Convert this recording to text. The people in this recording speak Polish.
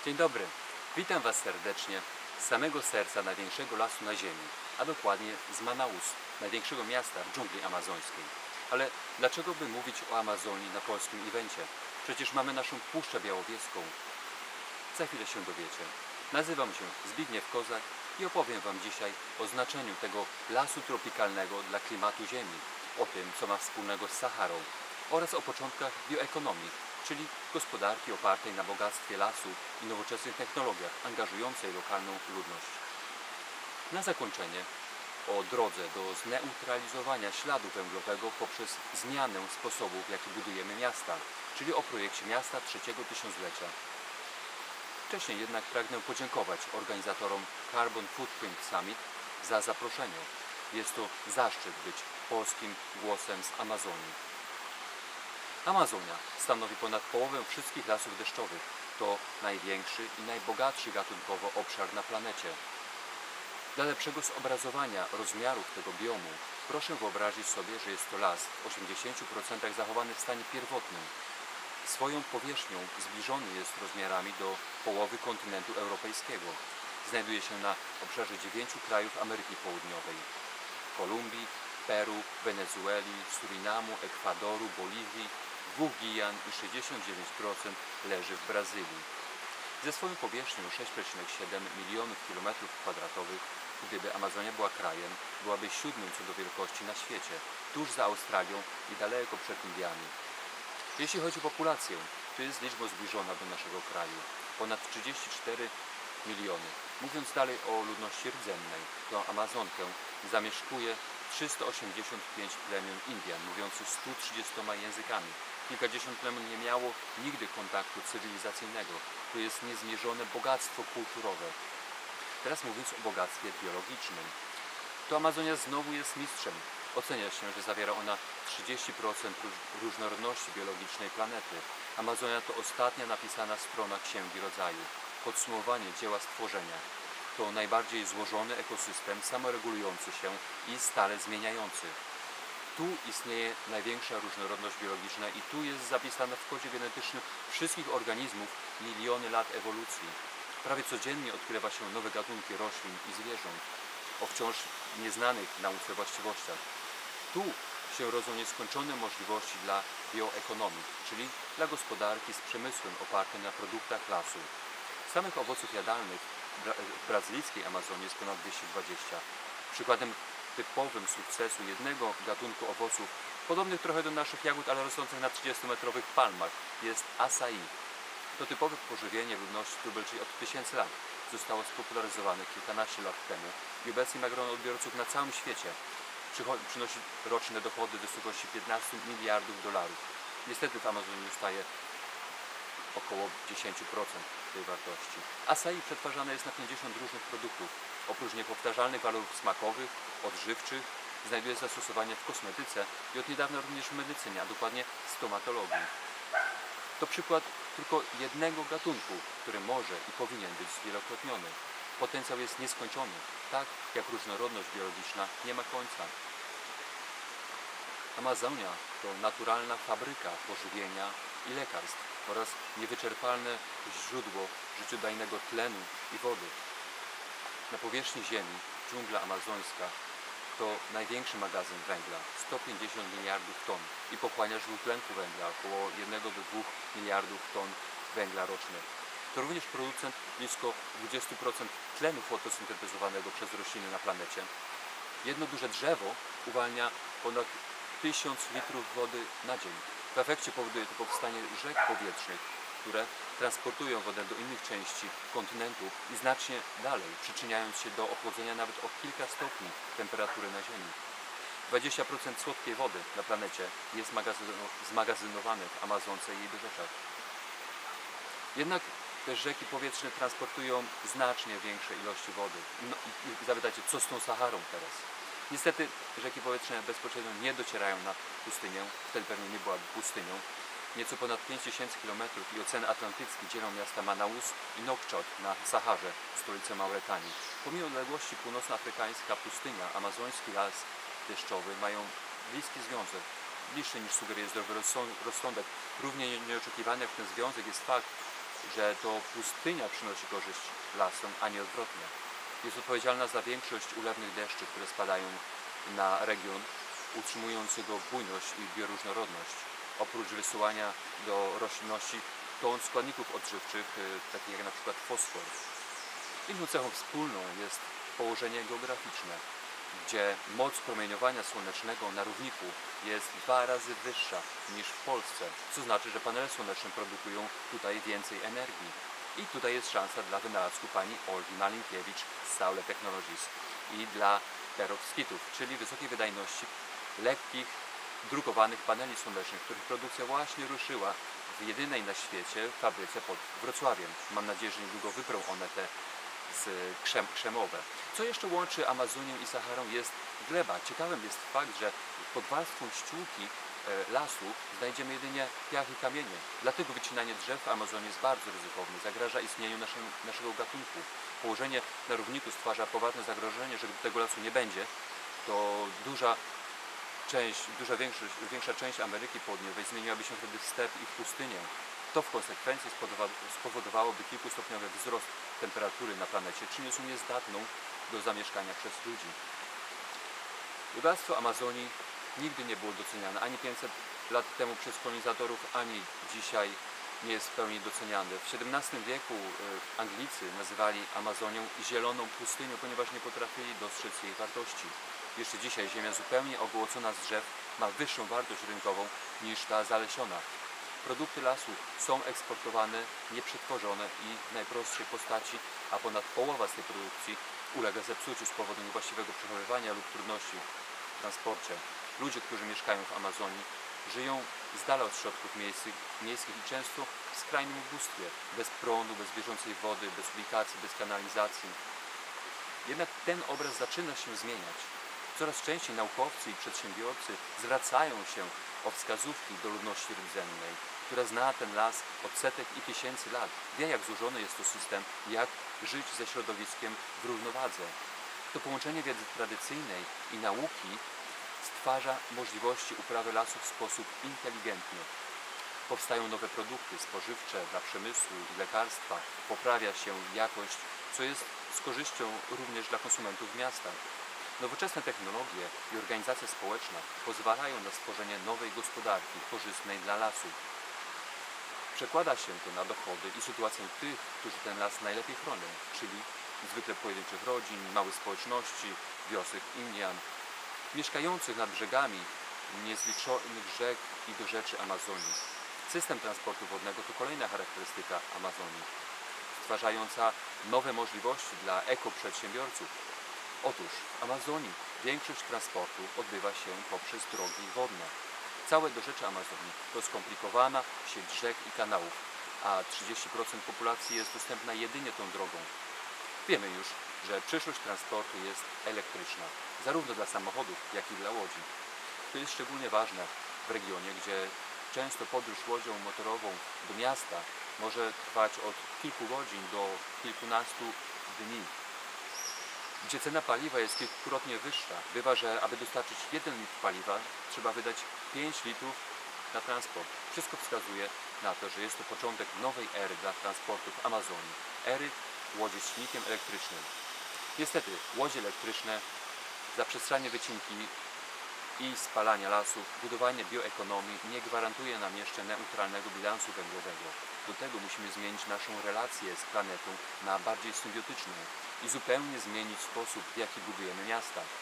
Dzień dobry, witam Was serdecznie z samego serca największego lasu na ziemi, a dokładnie z Manaus, największego miasta w dżungli amazońskiej. Ale dlaczego by mówić o Amazonii na polskim evencie? Przecież mamy naszą Puszczę Białowieską. Za chwilę się dowiecie. Nazywam się Zbigniew Kozak i opowiem Wam dzisiaj o znaczeniu tego lasu tropikalnego dla klimatu Ziemi, o tym, co ma wspólnego z Saharą oraz o początkach bioekonomii, czyli gospodarki opartej na bogactwie lasu i nowoczesnych technologiach angażującej lokalną ludność. Na zakończenie o drodze do zneutralizowania śladu węglowego poprzez zmianę sposobu, w jaki budujemy miasta, czyli o projekcie miasta trzeciego tysiąclecia. Wcześniej jednak pragnę podziękować organizatorom Carbon Footprint Summit za zaproszenie. Jest to zaszczyt być polskim głosem z Amazonii. Amazonia stanowi ponad połowę wszystkich lasów deszczowych. To największy i najbogatszy gatunkowo obszar na planecie. Dla lepszego zobrazowania rozmiarów tego biomu proszę wyobrazić sobie, że jest to las w 80% zachowany w stanie pierwotnym. Swoją powierzchnią zbliżony jest rozmiarami do połowy kontynentu europejskiego. Znajduje się na obszarze 9 krajów Ameryki Południowej: Kolumbii, Peru, Wenezueli, Surinamu, Ekwadoru, Boliwii, 2 Gijan i 69% leży w Brazylii. Ze swoją powierzchnią 6,7 milionów km², gdyby Amazonia była krajem, byłaby 7. co do wielkości na świecie, tuż za Australią i daleko przed Indiami. Jeśli chodzi o populację, to jest liczba zbliżona do naszego kraju. Ponad 34 miliony. Mówiąc dalej o ludności rdzennej, to Amazonkę zamieszkuje 385 plemion Indian, mówiących 130 językami. Kilkadziesiąt plemion nie miało nigdy kontaktu cywilizacyjnego. To jest niezmierzone bogactwo kulturowe. Teraz mówiąc o bogactwie biologicznym, to Amazonia znowu jest mistrzem. Ocenia się, że zawiera ona 30% różnorodności biologicznej planety. Amazonia to ostatnia napisana strona Księgi Rodzaju. Podsumowanie dzieła stworzenia. To najbardziej złożony ekosystem, samoregulujący się i stale zmieniający. Tu istnieje największa różnorodność biologiczna i tu jest zapisana w kodzie genetycznym wszystkich organizmów miliony lat ewolucji. Prawie codziennie odkrywa się nowe gatunki roślin i zwierząt o wciąż nieznanych nauce właściwościach. Tu się rodzą nieskończone możliwości dla bioekonomii, czyli dla gospodarki z przemysłem opartym na produktach lasu. Samych owoców jadalnych w brazylijskiej Amazonii jest ponad 220. Przykładem typowym sukcesu jednego gatunku owoców, podobnych trochę do naszych jagód, ale rosnących na 30-metrowych palmach, jest acai. To typowe pożywienie ludności tubylczej od 1000 lat. Zostało spopularyzowane kilkanaście lat temu i obecnie ma grono odbiorców na całym świecie. Przynosi roczne dochody w wysokości 15 miliardów dolarów. Niestety w Amazonii zostaje około 10% tej wartości. Acai przetwarzane jest na 50 różnych produktów. Oprócz niepowtarzalnych walorów smakowych, odżywczych, znajduje zastosowanie w kosmetyce i od niedawna również w medycynie, a dokładnie stomatologii. To przykład tylko jednego gatunku, który może i powinien być zwielokrotniony. Potencjał jest nieskończony, tak jak różnorodność biologiczna nie ma końca. Amazonia to naturalna fabryka pożywienia i lekarstw oraz niewyczerpalne źródło życiodajnego tlenu i wody. Na powierzchni Ziemi dżungla amazońska to największy magazyn węgla, 150 miliardów ton, i pochłania dwutlenku węgla, około 1 do 2 miliardów ton węgla rocznie. To również producent blisko 20% tlenu fotosyntetyzowanego przez rośliny na planecie. Jedno duże drzewo uwalnia ponad 1000 litrów wody na dzień. W efekcie powoduje to powstanie rzek powietrznych, które transportują wodę do innych części kontynentu i znacznie dalej, przyczyniając się do ochłodzenia nawet o kilka stopni temperatury na Ziemi. 20% słodkiej wody na planecie jest zmagazynowane w Amazonce i jej dorzeczach. Jednak te rzeki powietrzne transportują znacznie większe ilości wody. No i zapytacie, co z tą Saharą teraz? Niestety rzeki powietrzne bezpośrednio nie docierają na pustynię, wtedy pewnie nie byłaby pustynią. Nieco ponad 5000 km i Ocean Atlantycki dzielą miasta Manaus i Nouakchott na Saharze, stolicę Mauretanii. Pomimo odległości północnoafrykańska pustynia, amazoński las deszczowy mają bliski związek, bliższy niż sugeruje zdrowy rozsądek. Równie nieoczekiwany jak ten związek jest fakt, że to pustynia przynosi korzyść lasom, a nie odwrotnie. Jest odpowiedzialna za większość ulewnych deszczy, które spadają na region, utrzymując jego bujność i bioróżnorodność. Oprócz wysyłania do roślinności ton składników odżywczych, takich jak na przykład fosfor. Inną cechą wspólną jest położenie geograficzne, gdzie moc promieniowania słonecznego na równiku jest 2 razy wyższa niż w Polsce, co znaczy, że panele słoneczne produkują tutaj więcej energii. I tutaj jest szansa dla wynalazku pani Olgi Malinkiewicz z Saule Technologies i dla perovskitów, czyli wysokiej wydajności, lekkich, drukowanych paneli słonecznych, których produkcja właśnie ruszyła w jedynej na świecie fabryce pod Wrocławiem. Mam nadzieję, że niedługo wyprą one te krzemowe. Co jeszcze łączy Amazonię i Saharą jest gleba. Ciekawym jest fakt, że pod warstwą ściółki lasu znajdziemy jedynie piach i kamienie. Dlatego wycinanie drzew w Amazonii jest bardzo ryzykowne, zagraża istnieniu naszego gatunku. Położenie na równiku stwarza poważne zagrożenie, że gdy tego lasu nie będzie, to większa część Ameryki Południowej zmieniłaby się wtedy w step i w pustynię. To w konsekwencji spowodowałoby kilkustopniowy wzrost temperatury na planecie, czyniąc ją niezdatną do zamieszkania przez ludzi. Bogactwo Amazonii nigdy nie było doceniane ani 500 lat temu przez kolonizatorów, ani dzisiaj nie jest w pełni doceniane. W XVII wieku Anglicy nazywali Amazonię zieloną pustynią, ponieważ nie potrafili dostrzec jej wartości. Jeszcze dzisiaj ziemia zupełnie ogołocona z drzew ma wyższą wartość rynkową niż ta zalesiona. Produkty lasu są eksportowane, nieprzetworzone i w najprostszej postaci, a ponad połowa z tej produkcji ulega zepsuciu z powodu niewłaściwego przechowywania lub trudności w transporcie. Ludzie, którzy mieszkają w Amazonii, żyją z dala od środków miejskich i często w skrajnym ubóstwie, bez prądu, bez bieżącej wody, bez ubikacji, bez kanalizacji. Jednak ten obraz zaczyna się zmieniać. Coraz częściej naukowcy i przedsiębiorcy zwracają się o wskazówki do ludności rdzennej, która zna ten las od setek i tysięcy lat. Wie, jak złożony jest to system, jak żyć ze środowiskiem w równowadze. To połączenie wiedzy tradycyjnej i nauki stwarza możliwości uprawy lasu w sposób inteligentny. Powstają nowe produkty spożywcze dla przemysłu i lekarstwa. Poprawia się jakość, co jest z korzyścią również dla konsumentów w miastach. Nowoczesne technologie i organizacja społeczna pozwalają na stworzenie nowej gospodarki korzystnej dla lasu. Przekłada się to na dochody i sytuację tych, którzy ten las najlepiej chronią, czyli zwykle pojedynczych rodzin, małych społeczności, wiosek Indian, mieszkających nad brzegami niezliczonych rzek i dorzeczy Amazonii. System transportu wodnego to kolejna charakterystyka Amazonii, stwarzająca nowe możliwości dla ekoprzedsiębiorców. Otóż w Amazonii większość transportu odbywa się poprzez drogi wodne. Całe dorzecze Amazonii to skomplikowana sieć rzek i kanałów, a 30% populacji jest dostępna jedynie tą drogą. Wiemy już, że przyszłość transportu jest elektryczna, zarówno dla samochodów, jak i dla łodzi. To jest szczególnie ważne w regionie, gdzie często podróż łodzią motorową do miasta może trwać od kilku godzin do kilkunastu dni. Gdzie cena paliwa jest kilkukrotnie wyższa. Bywa, że aby dostarczyć 1 litr paliwa trzeba wydać 5 litrów na transport. Wszystko wskazuje na to, że jest to początek nowej ery dla transportu w Amazonii. Ery łodzie z silnikiem elektrycznym. Niestety łodzie elektryczne, zaprzestrzanie wycinki i spalania lasów, budowanie bioekonomii nie gwarantuje nam jeszcze neutralnego bilansu węglowego. Do tego musimy zmienić naszą relację z planetą na bardziej symbiotyczną i zupełnie zmienić sposób, w jaki budujemy miasta.